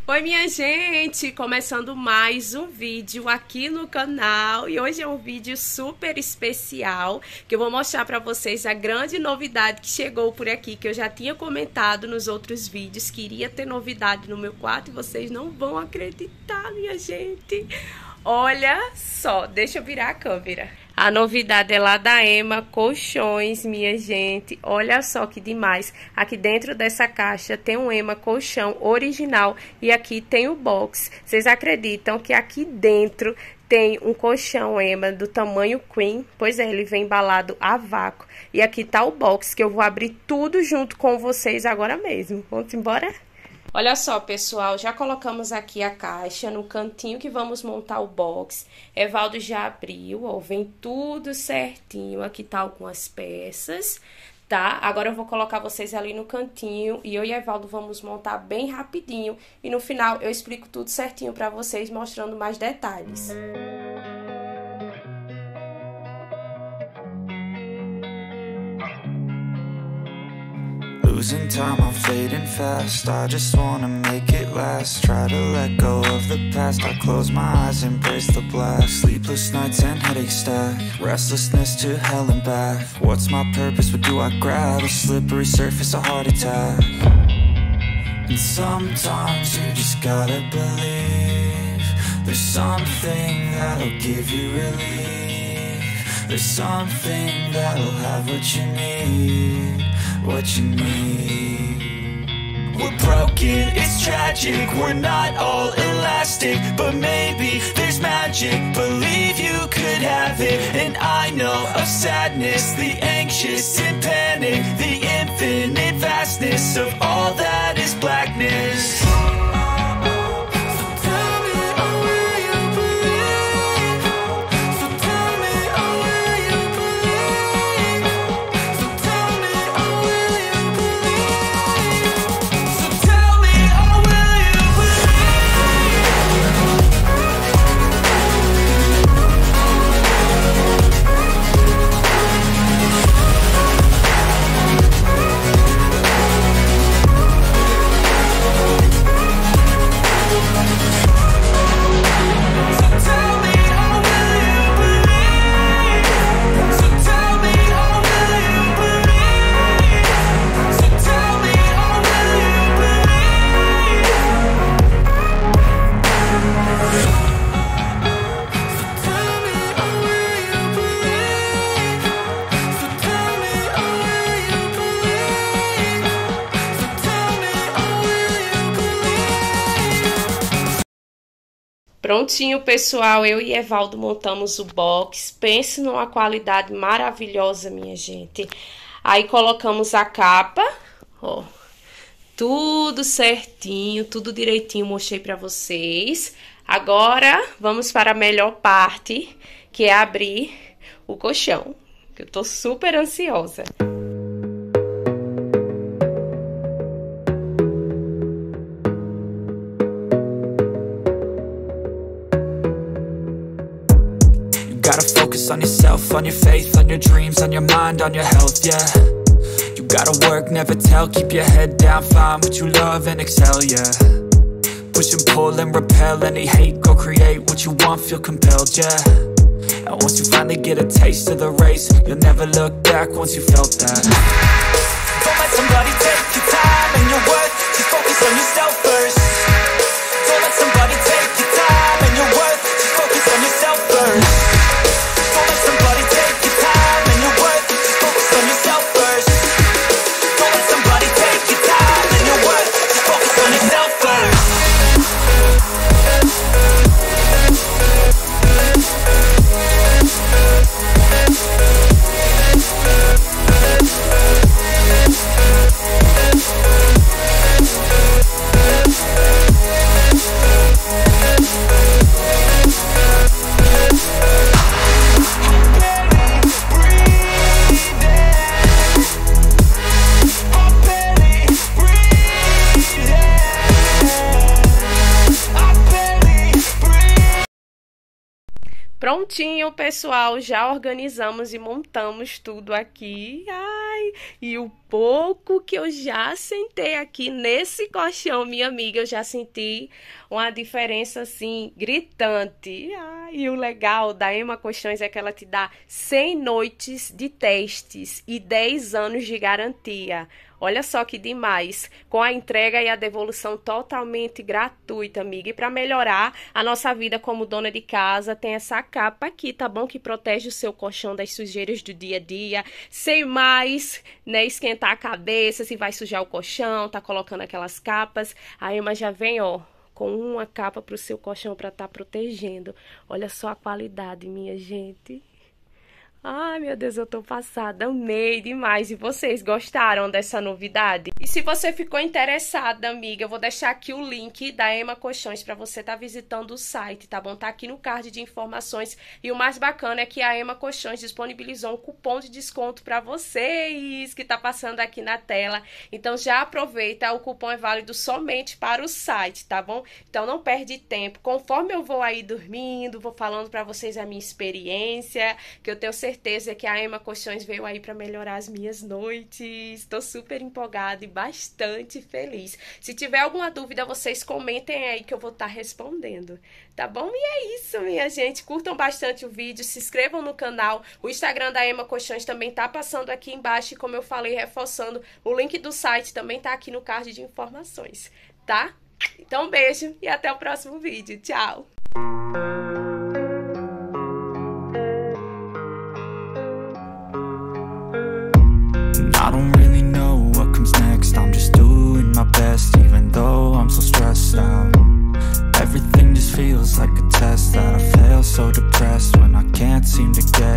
Oi, minha gente! Começando mais um vídeo aqui no canal e hoje é um vídeo super especial que eu vou mostrar para vocês a grande novidade que chegou por aqui, que eu já tinha comentado nos outros vídeos que iria ter novidade no meu quarto e vocês não vão acreditar, minha gente! Olha só, deixa eu virar a câmera. A novidade é lá da Ema Colchões, minha gente. Olha só que demais. Aqui dentro dessa caixa tem um Ema Colchão original e aqui tem o box. Vocês acreditam que aqui dentro tem um colchão Ema do tamanho Queen? Pois é, ele vem embalado a vácuo. E aqui tá o box que eu vou abrir tudo junto com vocês agora mesmo. Vamos embora? Olha só, pessoal, já colocamos aqui a caixa no cantinho que vamos montar o box. Evaldo já abriu, ó, vem tudo certinho. Aqui tá algumas peças, tá? Agora eu vou colocar vocês ali no cantinho e eu e Evaldo vamos montar bem rapidinho. E no final eu explico tudo certinho pra vocês, mostrando mais detalhes. Losing time, I'm fading fast. I just wanna make it last. Try to let go of the past. I close my eyes, embrace the blast. Sleepless nights and headaches stack. Restlessness to hell and back. What's my purpose? What do I grab? A slippery surface, a heart attack. And sometimes you just gotta believe there's something that'll give you relief. There's something that'll have what you need. What you need. We're broken, it's tragic. We're not all elastic, but maybe there's magic. Believe you could have it. And I know of sadness, the anxious and panic, the infinite vastness of all that is blackness. Prontinho, pessoal, eu e Evaldo montamos o box. Pense numa qualidade maravilhosa, minha gente. Aí colocamos a capa, ó, tudo certinho, tudo direitinho, mostrei pra vocês. Agora, vamos para a melhor parte, que é abrir o colchão, que eu tô super ansiosa. Gotta focus on yourself, on your faith, on your dreams, on your mind, on your health, yeah. You gotta work, never tell, keep your head down, find what you love and excel, yeah. Push and pull and repel any hate, go create what you want, feel compelled, yeah. And once you finally get a taste of the race, you'll never look back once you felt that. Don't let somebody take your time and your worth, just focus on yourself first. Don't let somebody take your time and your worth, just focus on yourself first. Prontinho, pessoal, já organizamos e montamos tudo aqui. Ai, e o pouco que eu já sentei aqui nesse colchão, minha amiga, eu já senti uma diferença assim gritante. E o legal da Ema Colchões é que ela te dá 100 noites de testes e 10 anos de garantia. Olha só que demais, com a entrega e a devolução totalmente gratuita, amiga. E para melhorar a nossa vida como dona de casa, tem essa capa aqui, tá bom? Que protege o seu colchão das sujeiras do dia a dia, sem mais, né, esquentar a cabeça, se vai sujar o colchão, tá colocando aquelas capas. A Ema já vem, ó, com uma capa pro seu colchão para estar protegendo. Olha só a qualidade, minha gente. Ai, meu Deus, eu tô passada, amei demais. E vocês gostaram dessa novidade? E se você ficou interessada, amiga, eu vou deixar aqui o link da Ema Colchões para você estar visitando o site, tá bom? Tá aqui no card de informações. E o mais bacana é que a Ema Colchões disponibilizou um cupom de desconto para vocês, que tá passando aqui na tela. Então já aproveita, o cupom é válido somente para o site, tá bom? Então não perde tempo. Conforme eu vou aí dormindo, vou falando para vocês a minha experiência, que eu tenho certeza que a Ema Colchões veio aí para melhorar as minhas noites. Estou super empolgada e bastante feliz. Se tiver alguma dúvida, vocês comentem aí que eu vou estar respondendo, tá bom? E é isso, minha gente. Curtam bastante o vídeo, se inscrevam no canal. O Instagram da Ema Colchões também tá passando aqui embaixo e, como eu falei, reforçando, o link do site também tá aqui no card de informações, tá? Então, um beijo e até o próximo vídeo. Tchau! I don't really know what comes next. I'm just doing my best, even though I'm so stressed out. Everything just feels like a test that I fail, so depressed when I can't seem to get